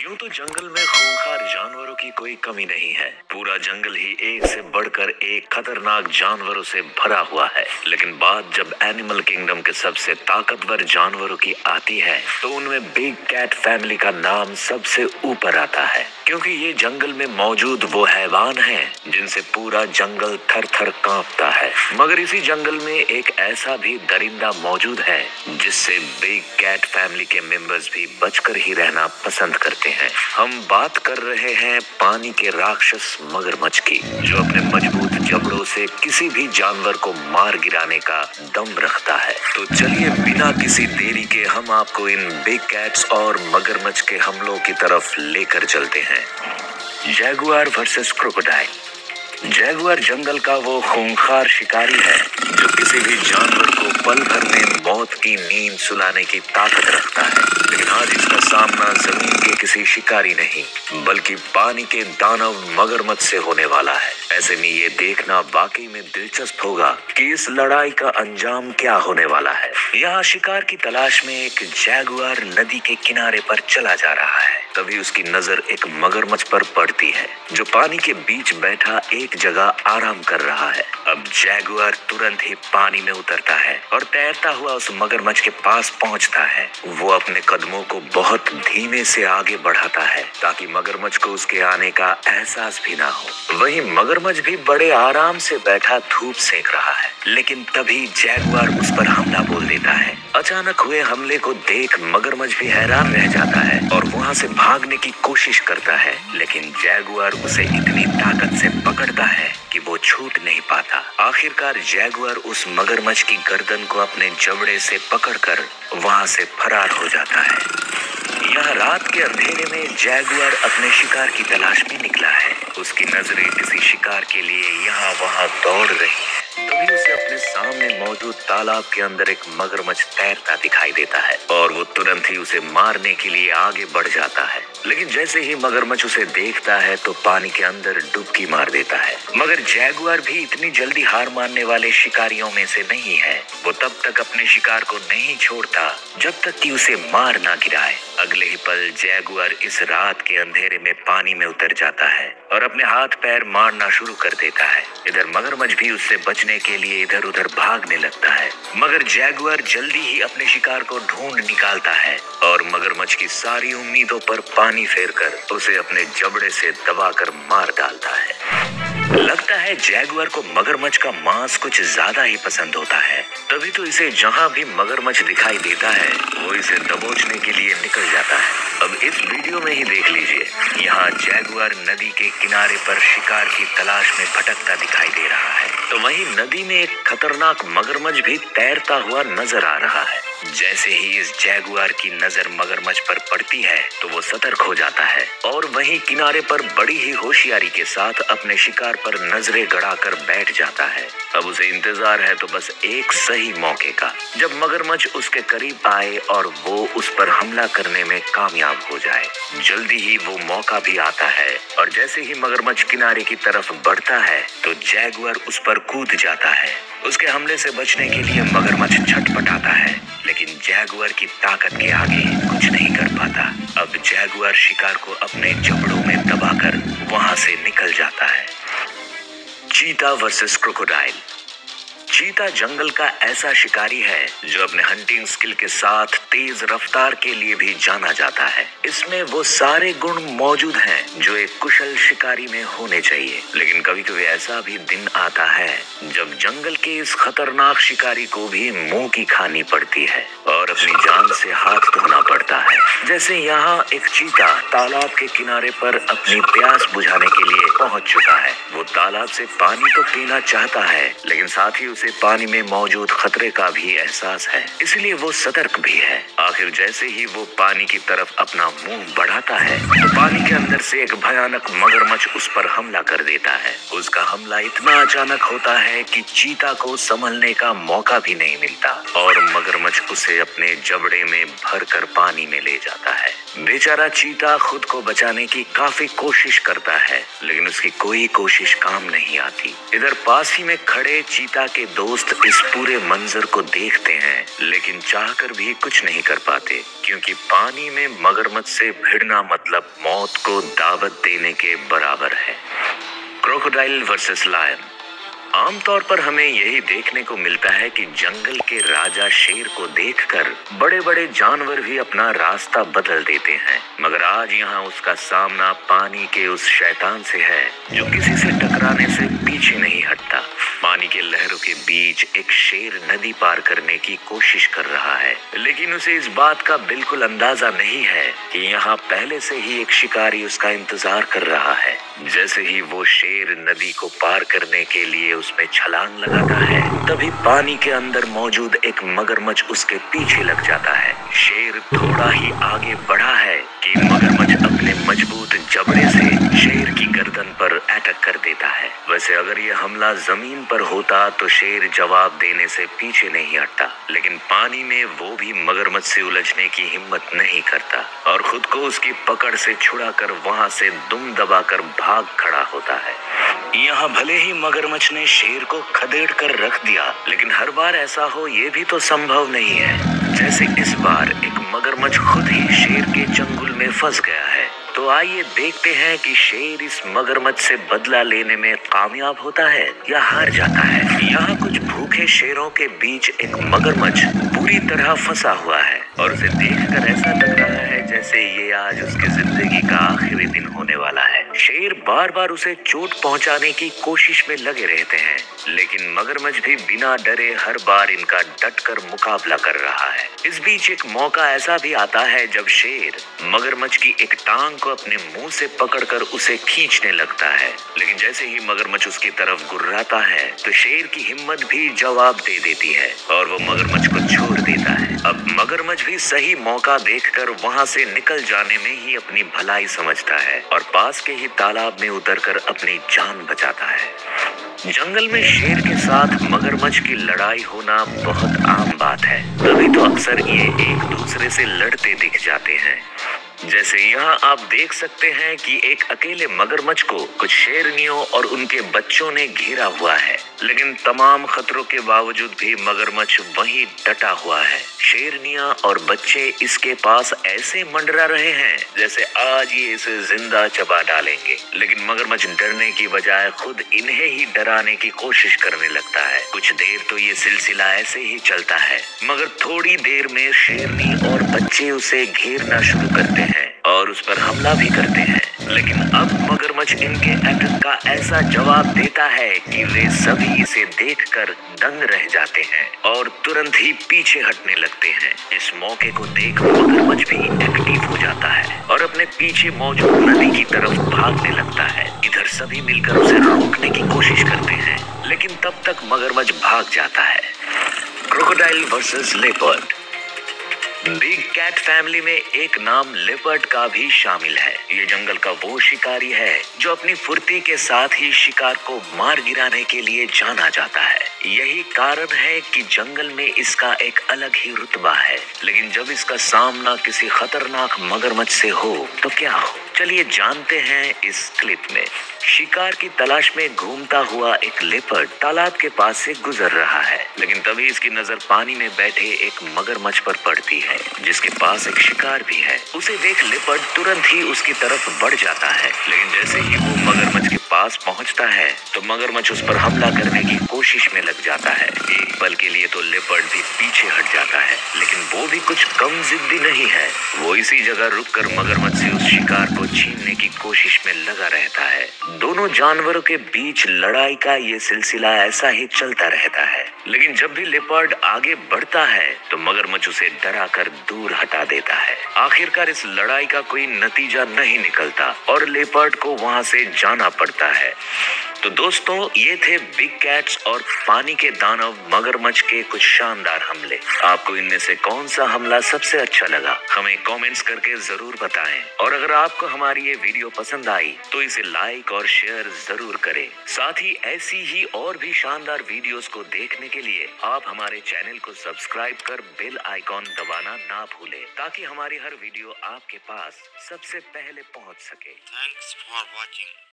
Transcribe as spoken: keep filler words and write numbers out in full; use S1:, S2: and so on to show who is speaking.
S1: यूं तो जंगल में खूंखार जानवरों की कोई कमी नहीं है। पूरा जंगल ही एक से बढ़कर एक खतरनाक जानवरों से भरा हुआ है। लेकिन बात जब एनिमल किंगडम के सबसे ताकतवर जानवरों की आती है तो उनमें बिग कैट फैमिली का नाम सबसे ऊपर आता है, क्योंकि ये जंगल में मौजूद वो हैवान हैं जिनसे पूरा जंगल थर थर कांपता है। मगर इसी जंगल में एक ऐसा भी दरिंदा मौजूद है जिससे बिग कैट फैमिली के मेंबर्स भी बचकर ही रहना पसंद करते हैं। हम बात कर रहे हैं पानी के राक्षस मगरमच्छ की, जो अपने मजबूत जबड़ों से किसी भी जानवर को मार गिराने का दम रखता है। तो चलिए बिना किसी देरी के हम आपको इन बिग कैट्स और मगरमच्छ के हमलों की तरफ लेकर चलते हैं। Jaguar versus crocodile. जैगुआर जंगल का वो खूंखार शिकारी है जो किसी भी जानवर को पल भर में मौत की नींद सुलाने की ताकत रखता है। लेकिन आज इसका सामना जमीन के किसी शिकारी नहीं बल्कि पानी के दानव मगरमच्छ से होने वाला है। ऐसे में ये देखना वाकई में दिलचस्प होगा कि इस लड़ाई का अंजाम क्या होने वाला है। यहाँ शिकार की तलाश में एक जैगुआर नदी के किनारे पर चला जा रहा है। तभी उसकी नजर एक मगरमच्छ पर पड़ती है जो पानी के बीच बैठा एक जगह आराम कर रहा है। अब जैगुआर तुरंत ही पानी में उतरता है और तैरता हुआ उस मगरमच्छ के पास पहुंचता है। वो अपने कदमों को बहुत धीमे से आगे बढ़ाता है ताकि मगरमच्छ को उसके आने का एहसास भी ना हो। वहीं मगरमच्छ भी बड़े आराम से बैठा धूप सेक रहा है। लेकिन तभी जैगुआर उस पर हमला बोल देता है। अचानक हुए हमले को देख मगरमच्छ भी हैरान रह जाता है और वहां से भागने की कोशिश करता है, लेकिन जैगुआर उसे इतनी ताकत से पकड़ता है कि वो छूट नहीं पाता। आखिरकार जैगुआर उस मगरमच्छ की गर्दन को अपने जबड़े से पकड़कर वहां से फरार हो जाता है। यहाँ रात के अंधेरे में जैगुआर अपने शिकार की तलाश में निकला है। उसकी नजरें किसी शिकार के लिए यहाँ वहाँ दौड़ रही है। तभी उसे अपने सामने मौजूद तालाब के अंदर एक मगरमच्छ तैरता दिखाई देता है और वो तुरंत ही उसे मारने के लिए आगे बढ़ जाता है। लेकिन जैसे ही मगरमच्छ उसे देखता है तो पानी के अंदर डुबकी मार देता है। मगर जैगुआर भी इतनी जल्दी हार मानने वाले शिकारियों में से नहीं है। वो तब तक अपने शिकार को नहीं छोड़ता जब तक कि उसे मार ना गिराए। अगले ही पल जैगुआर इस रात के अंधेरे में पानी में उतर जाता है और अपने हाथ पैर मारना शुरू कर देता है। इधर मगरमच्छ भी उससे बचने के लिए इधर उधर भागने लगता है। मगर जैगुआर जल्दी ही अपने शिकार को ढूंढ निकालता है और मगरमच्छ की सारी उम्मीदों पर पानी फेरकर उसे अपने जबड़े से दबाकर मार डालता है। लगता है जैगुआर को मगरमच्छ का मांस कुछ ज्यादा ही पसंद होता है, तभी तो इसे जहां भी मगरमच्छ दिखाई देता है वो इसे दबोचने के लिए निकल जाता है। अब इस वीडियो में ही देख लीजिए, यहाँ जैगुआर नदी के किनारे पर शिकार की तलाश में भटकता दिखाई दे रहा है, तो वहीं नदी में एक खतरनाक मगरमच्छ भी तैरता हुआ नजर आ रहा है। जैसे ही इस जैगुआर की नजर मगरमच्छ पर पड़ती है तो वो सतर्क हो जाता है और वहीं किनारे पर बड़ी ही होशियारी के साथ अपने शिकार पर नजरें गड़ाकर बैठ जाता है। अब उसे इंतजार है तो बस एक सही मौके का, जब मगरमच्छ उसके करीब आए और वो उस पर हमला करने में कामयाब हो जाए। जल्दी ही वो मौका भी आता है और जैसे ही मगरमच्छ किनारे की तरफ बढ़ता है तो जैगुआर उस पर कूद जाता है। उसके हमले से बचने के लिए मगरमच्छ छटपटाता है, लेकिन जैगुआर की ताकत के आगे कुछ नहीं कर पाता। अब जैगुआर शिकार को अपने जबड़ों में दबाकर वहां से निकल जाता है। चीता वर्सेस क्रोकोडाइल। चीता जंगल का ऐसा शिकारी है जो अपने हंटिंग स्किल के साथ तेज रफ्तार के लिए भी जाना जाता है। इसमें वो सारे गुण मौजूद हैं जो एक कुशल शिकारी में होने चाहिए। लेकिन कभी कभी ऐसा भी दिन आता है जब जंगल के इस खतरनाक शिकारी को भी मुंह की खानी पड़ती है और अपनी जान से हाथ धोना पड़ता है। जैसे यहाँ एक चीता तालाब के किनारे पर अपनी प्यास बुझाने के लिए पहुंच चुका है। वो तालाब से पानी तो पीना चाहता है, लेकिन साथ ही उसे पानी में मौजूद खतरे का भी एहसास है, इसलिए वो सतर्क भी है। आखिर जैसे ही वो पानी की तरफ अपना मुंह बढ़ाता है तो पानी के अंदर से एक भयानक मगरमच्छ उस पर हमला कर देता है। उसका हमला इतना अचानक होता है कि चीता को संभलने का मौका भी नहीं मिलता और मगरमच्छ उसे अपने जबड़े में भरकर पानी में ले जाता जाता है। बेचारा चीता खुद को बचाने की काफी कोशिश करता है, लेकिन उसकी कोई कोशिश काम नहीं आती। इधर पास ही में खड़े चीता के दोस्त इस पूरे मंजर को देखते हैं, लेकिन चाहकर भी कुछ नहीं कर पाते, क्योंकि पानी में मगरमच्छ से भिड़ना मतलब मौत को दावत देने के बराबर है। Crocodile versus lion. आमतौर पर हमें यही देखने को मिलता है कि जंगल के राजा शेर को देखकर बड़े बड़े जानवर भी अपना रास्ता बदल देते हैं, मगर आज यहाँ उसका सामना पानी के उस शैतान से है जो किसी से टकराने से पीछे नहीं हटता। पानी के लहरों के बीच एक शेर नदी पार करने की कोशिश कर रहा है, लेकिन उसे इस बात का बिल्कुल अंदाजा नहीं है कि यहाँ पहले से ही एक शिकारी उसका इंतजार कर रहा है। जैसे ही वो शेर नदी को पार करने के लिए उसमें छलांग लगाता है, तभी पानी के अंदर मौजूद एक मगरमच्छ उसके पीछे लग जाता है। शेर थोड़ा ही आगे बढ़ा है कि मगरमच्छ अपने मजबूत जबड़े से शेर की गर्दन पर अटैक कर देता है। वैसे अगर ये हमला जमीन पर होता तो शेर जवाब देने से पीछे नहीं हटता, लेकिन पानी में वो भी मगरमच्छ से उलझने की हिम्मत नहीं करता और खुद को उसकी पकड़ से छुड़ाकर वहां से दुम दबाकर भाग खड़ा होता है। यहाँ भले ही मगरमच्छ ने शेर को खदेड़ कर रख दिया, लेकिन हर बार ऐसा हो ये भी तो संभव नहीं है। जैसे इस बार एक मगरमच्छ खुद ही शेर के चंगुल में फंस गया है। तो आइए देखते हैं कि शेर इस मगरमच्छ से बदला लेने में कामयाब होता है या हार जाता है। यहाँ कुछ भूखे शेरों के बीच एक मगरमच्छ पूरी तरह फंसा हुआ है और उसे देखकर ऐसा लग रहा है जैसे ये आज उसकी जिंदगी का आखिरी दिन होने वाला है। शेर बार बार उसे चोट पहुंचाने की कोशिश में लगे रहते हैं, लेकिन मगरमच्छ भी बिना डरे हर बार इनका डटकर मुकाबला कर रहा है। इस बीच एक मौका ऐसा भी आता है जब शेर मगरमच्छ की एक टांग को अपने मुंह से पकड़कर उसे खींचने लगता है, लेकिन जैसे ही मगरमच्छ उसकी तरफ गुर्राता है तो शेर की हिम्मत भी जवाब दे देती है और वो मगरमच्छ को छोड़ देता है। अब मगरमच्छ भी सही मौका देखकर वहां से निकल जाने में ही अपनी भलाई समझता है और पास के ही तालाब में उतरकर अपनी जान बचाता है। जंगल में शेर के साथ मगरमच्छ की लड़ाई होना बहुत आम बात है, तभी तो अक्सर ये एक दूसरे से लड़ते दिख जाते हैं। जैसे यहाँ आप देख सकते हैं कि एक अकेले मगरमच्छ को कुछ शेरनियों और उनके बच्चों ने घेरा हुआ है, लेकिन तमाम खतरों के बावजूद भी मगरमच्छ वहीं डटा हुआ है। शेरनियां और बच्चे इसके पास ऐसे मंडरा रहे हैं जैसे आज ये इसे जिंदा चबा डालेंगे, लेकिन मगरमच्छ डरने की बजाय खुद इन्हें ही डराने की कोशिश करने लगता है। कुछ देर तो ये सिलसिला ऐसे ही चलता है, मगर थोड़ी देर में शेरनी और बच्चे उसे घेरना शुरू करते हैं और उस पर हमला भी करते हैं, लेकिन अब मगरमच्छ इनके अटैक का ऐसा जवाब देता है कि वे सभी इसे देखकर दंग रह जाते हैं और तुरंत ही पीछे हटने लगते हैं। इस मौके को देख मगरमच्छ भी एक्टिव हो जाता है और अपने पीछे मौजूद नदी की तरफ भागने लगता है। इधर सभी मिलकर उसे रोकने की कोशिश करते हैं, लेकिन तब तक मगरमच्छ भाग जाता है। Crocodile versus leopard. Big cat family में एक नाम लेपर्ड का भी शामिल है। ये जंगल का वो शिकारी है जो अपनी फुर्ती के साथ ही शिकार को मार गिराने के लिए जाना जाता है। यही कारण है कि जंगल में इसका एक अलग ही रुतबा है, लेकिन जब इसका सामना किसी खतरनाक मगरमच्छ से हो तो क्या हो, चलिए जानते हैं इस क्लिप में। शिकार की तलाश में घूमता हुआ एक लेपर्ड तालाब के पास से गुजर रहा है, लेकिन तभी इसकी नजर पानी में बैठे एक मगरमच्छ पर पड़ती है जिसके पास एक शिकार भी है। उसे देख लेपर्ड तुरंत ही उसकी तरफ बढ़ जाता है, लेकिन जैसे ही वो मगरमच्छ के पास पहुंचता है तो मगरमच्छ उस पर हमला करने की कोशिश में लग जाता है। एक पल के लिए तो लेपर्ड भी पीछे हट जाता है, लेकिन वो भी कुछ कम जिद्दी नहीं है। वो इसी जगह रुककर मगरमच्छ से उस शिकार को छीनने की कोशिश में लगा रहता है। दोनों जानवरों के बीच लड़ाई का ये सिलसिला ऐसा ही चलता रहता है, लेकिन जब भी लेपर्ड आगे बढ़ता है तो मगरमच्छ उसे डराकर दूर हटा देता है। आखिरकार इस लड़ाई का कोई नतीजा नहीं निकलता और लेपर्ड को वहां से जाना पड़ता सकता है। तो दोस्तों, ये थे बिग कैट्स और पानी के दानव मगरमच्छ के कुछ शानदार हमले। आपको इनमें से कौन सा हमला सबसे अच्छा लगा, हमें कमेंट्स करके जरूर बताएं। और अगर आपको हमारी ये वीडियो पसंद आई तो इसे लाइक और शेयर जरूर करें। साथ ही ऐसी ही और भी शानदार वीडियोस को देखने के लिए आप हमारे चैनल को सब्सक्राइब कर बेल आइकॉन दबाना ना भूलें, ताकि हमारी हर वीडियो आपके पास सबसे पहले पहुंच सके।
S2: Thanks for watching.